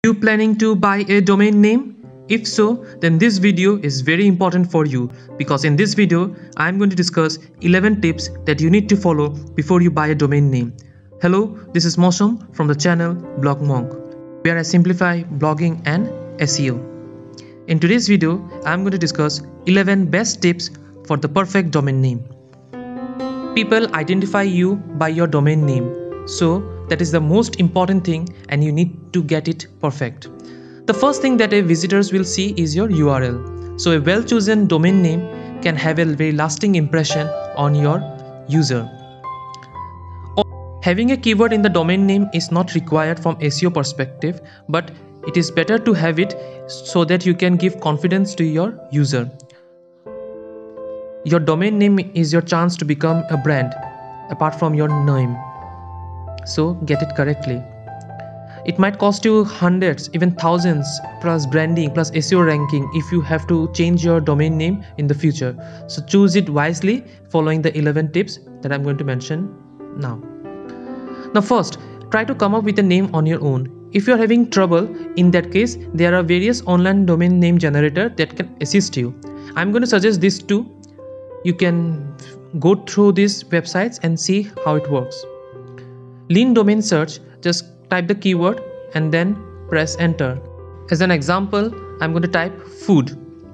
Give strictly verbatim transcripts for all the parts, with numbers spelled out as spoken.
you planning to buy a domain name? If so, then this video is very important for you, because in this video I am going to discuss eleven tips that you need to follow before you buy a domain name. Hello, this is Mosam from the channel Blog Monk, where I simplify blogging and S E O. In today's video, I am going to discuss eleven best tips for the perfect domain name. People identify you by your domain name, so that is the most important thing and you need to get it perfect. The first thing that a visitors will see is your U R L. So a well chosen domain name can have a very lasting impression on your user. Having a keyword in the domain name is not required from S E O perspective, but it is better to have it so that you can give confidence to your user. Your domain name is your chance to become a brand apart from your name. So get it correctly. It might cost you hundreds, even thousands, plus branding, plus S E O ranking if you have to change your domain name in the future. So choose it wisely following the eleven tips that I'm going to mention now. Now first, try to come up with a name on your own. If you are having trouble, in that case, there are various online domain name generator that can assist you. I'm going to suggest these two. You can go through these websites and see how it works. Lean Domain Search, just type the keyword and then press enter. As an example, I'm going to type food.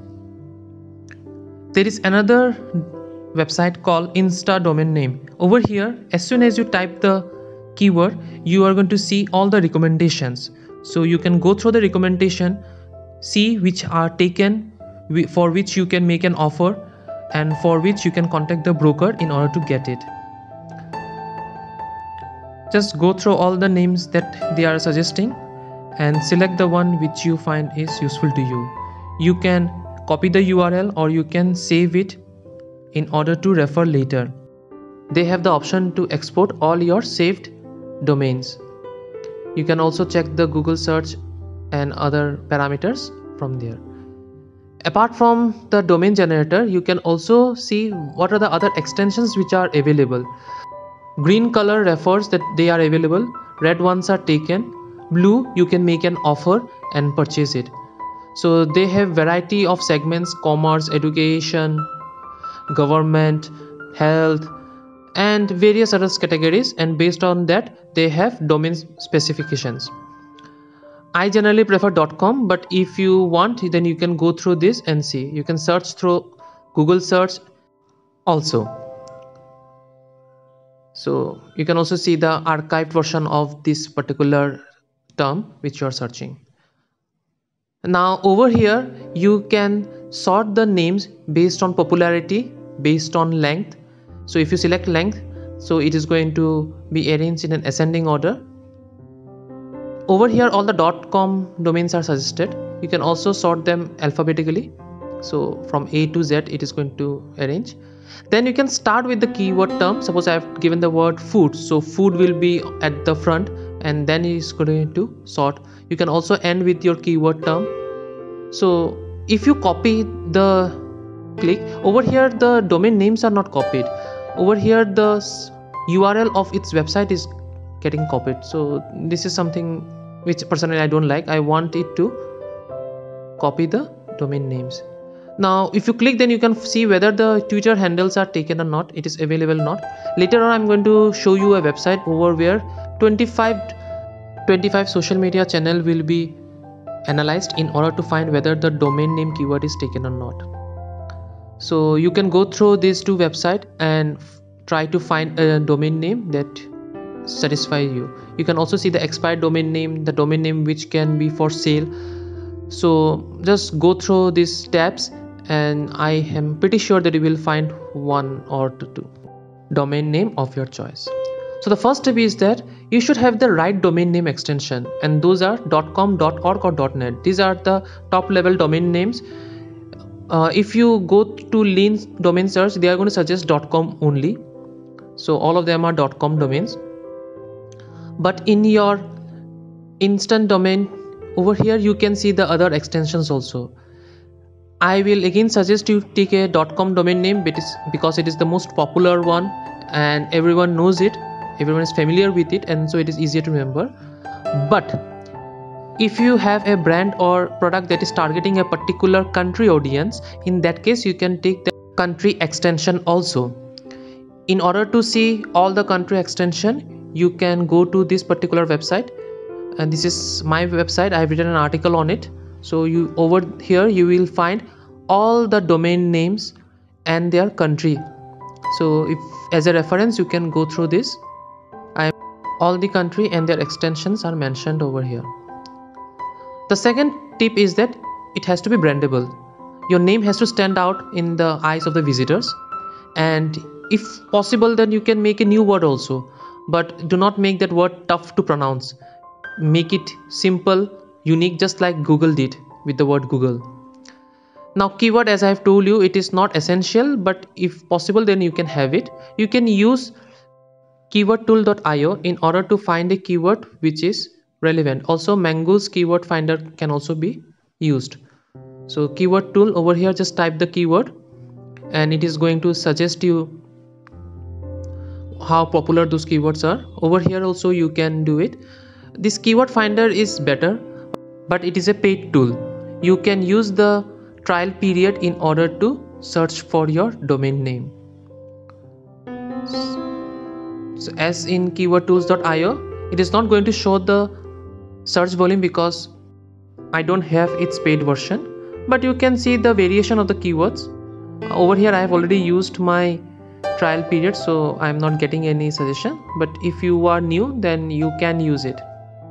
There is another website called Insta Domain Name. Over here, as soon as you type the keyword, you are going to see all the recommendations. So you can go through the recommendation, see which are taken, for which you can make an offer, and for which you can contact the broker in order to get it. Just go through all the names that they are suggesting and select the one which you find is useful to you. You can copy the U R L or you can save it in order to refer later. They have the option to export all your saved domains. You can also check the Google search and other parameters from there. Apart from the domain generator, you can also see what are the other extensions which are available. Green color refers that they are available, red ones are taken, blue you can make an offer and purchase it. So they have variety of segments: commerce, education, government, health, and various other categories, and based on that they have domain specifications. I generally prefer .com, but if you want, then you can go through this and see. You can search through Google search also. So you can also see the archived version of this particular term which you are searching. Now over here you can sort the names based on popularity, based on length. So if you select length, so it is going to be arranged in an ascending order. Over here all the .com domains are suggested. You can also sort them alphabetically. So from A to Z it is going to arrange. Then you can start with the keyword term. Suppose I have given the word food, so food will be at the front and then it is going to sort. You can also end with your keyword term. So if you copy the click over here, the domain names are not copied. Over here the U R L of its website is getting copied. So this is something which personally I don't like. I want it to copy the domain names. Now if you click, then you can see whether the Twitter handles are taken or not. It is available or not. Later on I'm going to show you a website over where twenty-five social media channel will be analyzed in order to find whether the domain name keyword is taken or not. So you can go through these two websites and try to find a domain name that satisfies you. You can also see the expired domain name, the domain name which can be for sale. So just go through these tabs and I am pretty sure that you will find one or two domain name of your choice. So the first tip is that you should have the right domain name extension, and those are .com, .org or .net. These are the top level domain names. Uh, if you go to Lean Domain Search, they are going to suggest .com only. So all of them are .com domains. But in your instant domain over here you can see the other extensions also. I will again suggest you take a .com domain name because it is the most popular one and everyone knows it, everyone is familiar with it, and so it is easier to remember. But If you have a brand or product that is targeting a particular country audience, in that case you can take the country extension also. In order to see all the country extension, you can go to this particular website, and this is my website. I have written an article on it. So you over here you will find all the domain names and their country. So if as a reference you can go through this. I all the country and their extensions are mentioned over here. The second tip is that it has to be brandable. Your name has to stand out in the eyes of the visitors, and if possible then you can make a new word also, but do not make that word tough to pronounce. Make it simple, unique, just like Google did with the word Google. Now keyword, as I have told you, it is not essential, but if possible then you can have it. You can use keyword tool dot i o in order to find a keyword which is relevant. Also Mangoose keyword finder can also be used. So keyword tool, over here just type the keyword and it is going to suggest you how popular those keywords are. Over here also you can do it. This keyword finder is better, but it is a paid tool. You can use the trial period in order to search for your domain name. So as in keyword tools dot i o, it is not going to show the search volume because I don't have its paid version, but you can see the variation of the keywords. Over here I have already used my trial period, so I am not getting any suggestion, but if you are new then you can use it.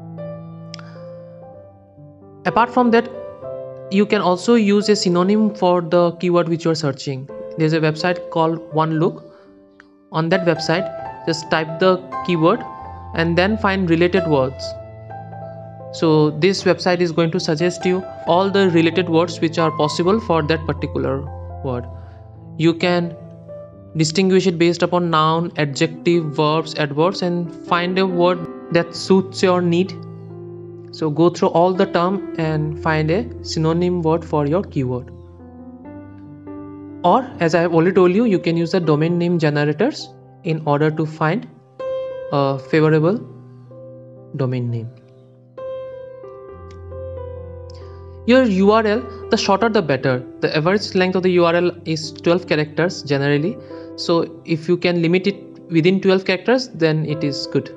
Apart from that, you can also use a synonym for the keyword which you are searching. There is a website called OneLook. On that website just type the keyword and then find related words. So this website is going to suggest you all the related words which are possible for that particular word. You can distinguish it based upon noun, adjective, verbs, adverbs, and find a word that suits your need. So go through all the term and find a synonym word for your keyword. Or as I have already told you, you can use the domain name generators in order to find a favorable domain name. Your U R L, the shorter the better. The average length of the U R L is twelve characters generally. So if you can limit it within twelve characters, then it is good.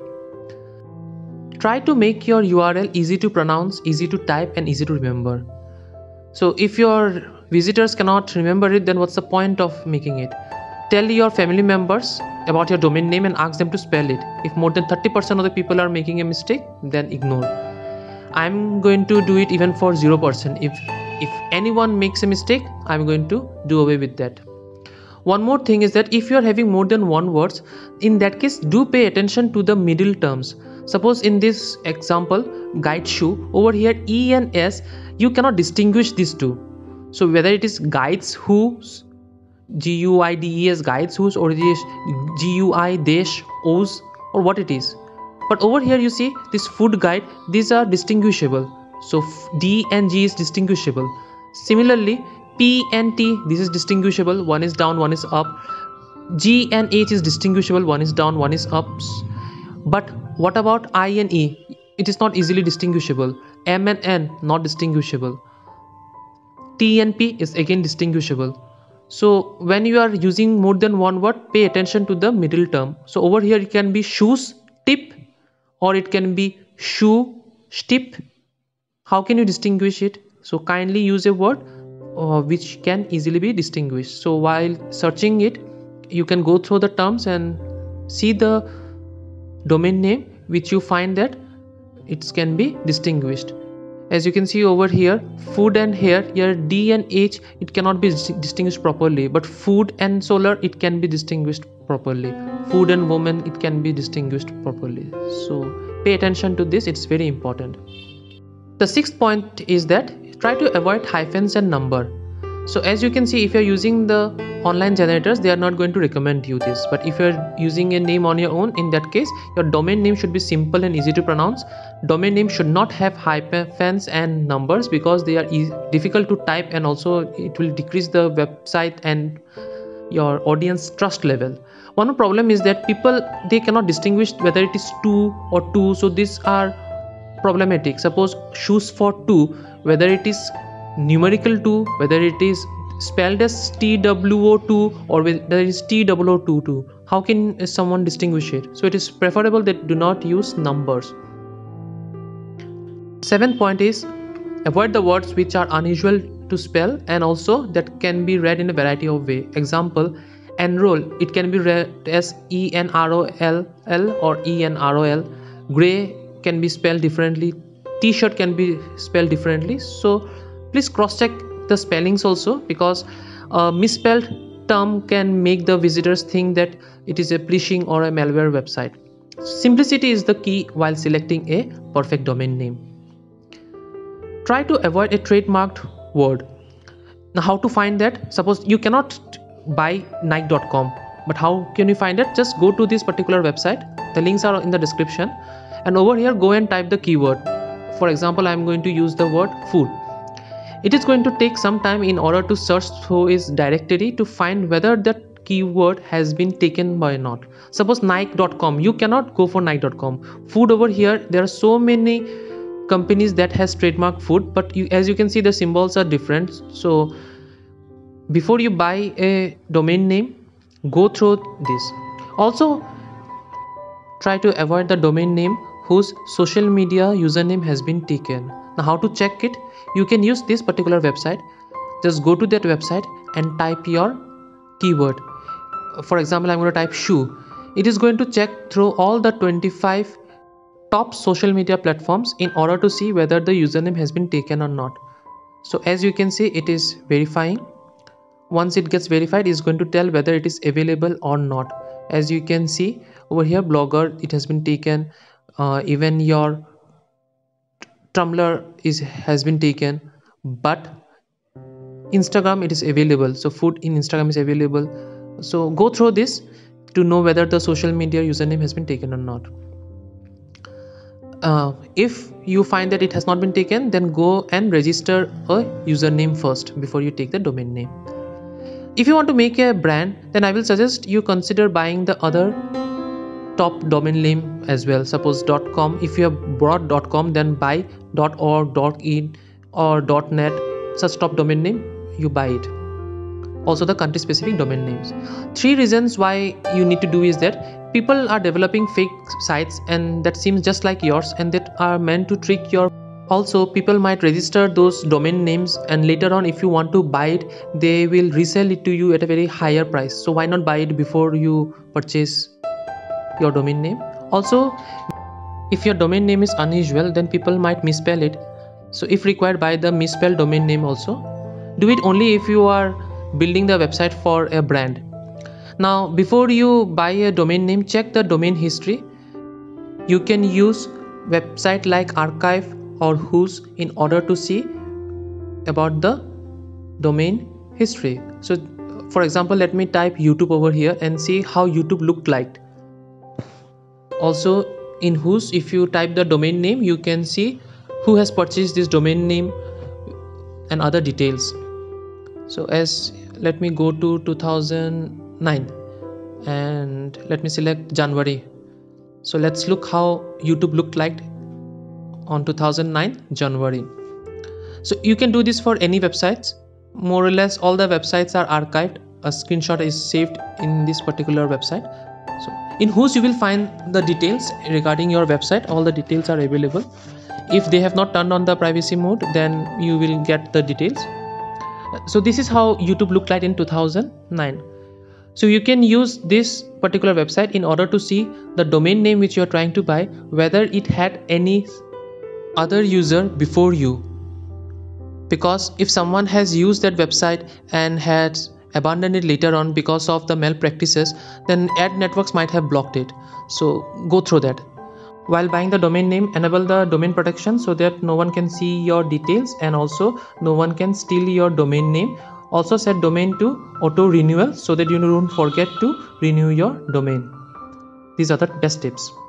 Try to make your U R L easy to pronounce, easy to type, and easy to remember. So if your visitors cannot remember it, then what's the point of making it? Tell your family members about your domain name and ask them to spell it. If more than thirty percent of the people are making a mistake, then ignore. I'm going to do it even for zero percent. If if anyone makes a mistake, I'm going to do away with that. One more thing is that if you are having more than one words, in that case do pay attention to the middle terms. Suppose in this example, guide shoe, over here E and S, you cannot distinguish these two. So whether it is guides whose, G U I D E S, guides whose, or it is G U I dash O's, or what it is. But over here you see this food guide, these are distinguishable. So D and G is distinguishable. Similarly P and T, this is distinguishable, one is down, one is up. G and H is distinguishable, one is down, one is up. But what about I and E? It is not easily distinguishable. M and N, not distinguishable. T and P is again distinguishable. So when you are using more than one word, pay attention to the middle term. So over here it can be shoes, tip, or it can be shoe, stip. How can you distinguish it? So kindly use a word uh, which can easily be distinguished. So while searching it, you can go through the terms and see the domain name which you find that it can be distinguished. As you can see over here, food and hair, here D and H, it cannot be distinguished properly, but food and solar, it can be distinguished properly. Food and woman, it can be distinguished properly. So pay attention to this, it's very important. The sixth point is that try to avoid hyphens and number. So as you can see, if you're using the online generators, they are not going to recommend you this. But if you're using a name on your own, in that case, your domain name should be simple and easy to pronounce. Domain name should not have hyphens and numbers because they are e difficult to type, and also it will decrease the website and your audience trust level. One problem is that people, they cannot distinguish whether it is two or two. So these are problematic. Suppose shoes for two, whether it is numerical two, whether it is spelled as T W O two or whether it is T W O two two, how can someone distinguish it? So it is preferable that do not use numbers. Seventh point is avoid the words which are unusual to spell and also that can be read in a variety of way. Example, enroll, it can be read as E N R O L L or E N R O L. Gray can be spelled differently. T-shirt can be spelled differently. So please cross check the spellings also, because a misspelled term can make the visitors think that it is a phishing or a malware website. Simplicity is the key while selecting a perfect domain name. Try to avoid a trademarked word. Now how to find that? Suppose you cannot buy Nike dot com, but how can you find it? Just go to this particular website. The links are in the description, and over here go and type the keyword. For example, I am going to use the word food. It is going to take some time in order to search through its directory to find whether that keyword has been taken by or not. Suppose Nike dot com, you cannot go for Nike dot com. Food, over here there are so many companies that has trademark food, but you, as you can see, the symbols are different. So before you buy a domain name, go through this. Also try to avoid the domain name whose social media username has been taken. Now how to check it? You can use this particular website. Just go to that website and type your keyword. For example, I'm going to type shoe. It is going to check through all the twenty-five top social media platforms in order to see whether the username has been taken or not. So as you can see, it is verifying. Once it gets verified, it's going to tell whether it is available or not. As you can see over here, Blogger, it has been taken. Uh, even your Tumblr is has been taken, but Instagram, it is available. So food in Instagram is available. So go through this to know whether the social media username has been taken or not. Uh, if you find that it has not been taken, then go and register a username first before you take the domain name. If you want to make a brand, then I will suggest you consider buying the other top domain name as well. Suppose .com, if you have bought .com, then buy .org, .in or .net, such top domain name, you buy it. Also the country specific domain names. Three reasons why you need to do is that people are developing fake sites and that seems just like yours and that are meant to trick your. Also people might register those domain names and later on if you want to buy it, they will resell it to you at a very higher price. So why not buy it before you purchase your domain name? Also, if your domain name is unusual, then people might misspell it. So if required, buy the misspelled domain name also. Do it only if you are building the website for a brand. Now before you buy a domain name, check the domain history. You can use website like Archive or Who's in order to see about the domain history. So for example, let me type YouTube over here and see how YouTube looked like. Also in Who's, if you type the domain name, you can see who has purchased this domain name and other details. So as let me go to two thousand nine and let me select January. So let's look how YouTube looked like on two thousand nine January. So you can do this for any websites. More or less all the websites are archived. A screenshot is saved in this particular website. So in Who's you will find the details regarding your website. All the details are available. If they have not turned on the privacy mode, then you will get the details. So this is how YouTube looked like in two thousand nine. So you can use this particular website in order to see the domain name which you are trying to buy, whether it had any other user before you. Because if someone has used that website and has abandoned it later on because of the malpractices, then ad networks might have blocked it. So go through that. While buying the domain name, enable the domain protection so that no one can see your details and also no one can steal your domain name. Also set domain to auto renewal so that you don't forget to renew your domain. These are the best tips.